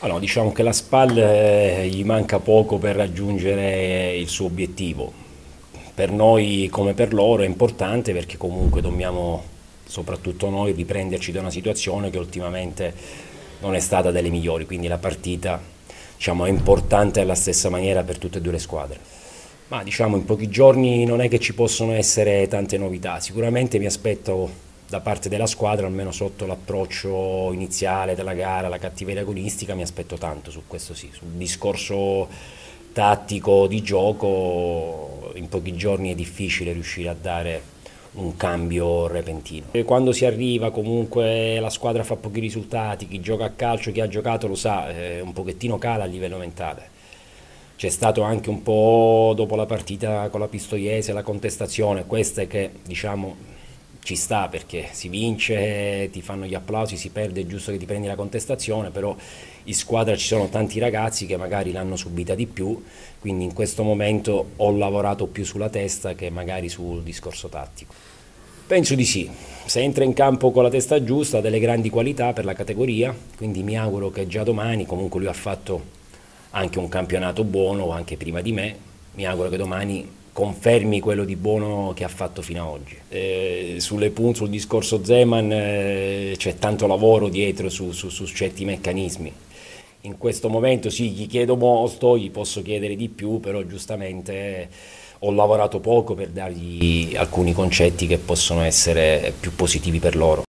Allora, diciamo che la SPAL gli manca poco per raggiungere il suo obiettivo. Per noi come per loro è importante perché comunque dobbiamo, soprattutto noi, riprenderci da una situazione che ultimamente non è stata delle migliori, quindi la partita, diciamo, è importante alla stessa maniera per tutte e due le squadre. Ma diciamo in pochi giorni non è che ci possono essere tante novità, sicuramente mi aspetto da parte della squadra, almeno sotto l'approccio iniziale della gara, la cattiveria agonistica, mi aspetto tanto su questo sì, sul discorso tattico di gioco in pochi giorni è difficile riuscire a dare un cambio repentino. E quando si arriva comunque la squadra fa pochi risultati, chi gioca a calcio, chi ha giocato lo sa, un pochettino cala a livello mentale. C'è stato anche un po' dopo la partita con la Pistoiese la contestazione, questa è che diciamo ci sta perché si vince, ti fanno gli applausi, si perde, è giusto che ti prendi la contestazione, però in squadra ci sono tanti ragazzi che magari l'hanno subita di più, quindi in questo momento ho lavorato più sulla testa che magari sul discorso tattico. Penso di sì, se entra in campo con la testa giusta ha delle grandi qualità per la categoria, quindi mi auguro che già domani, comunque lui ha fatto anche un campionato buono, anche prima di me, mi auguro che domani confermi quello di buono che ha fatto fino ad oggi. Sul discorso Zeman c'è tanto lavoro dietro su certi meccanismi. In questo momento sì, gli chiedo molto, gli posso chiedere di più, però giustamente ho lavorato poco per dargli alcuni concetti che possono essere più positivi per loro.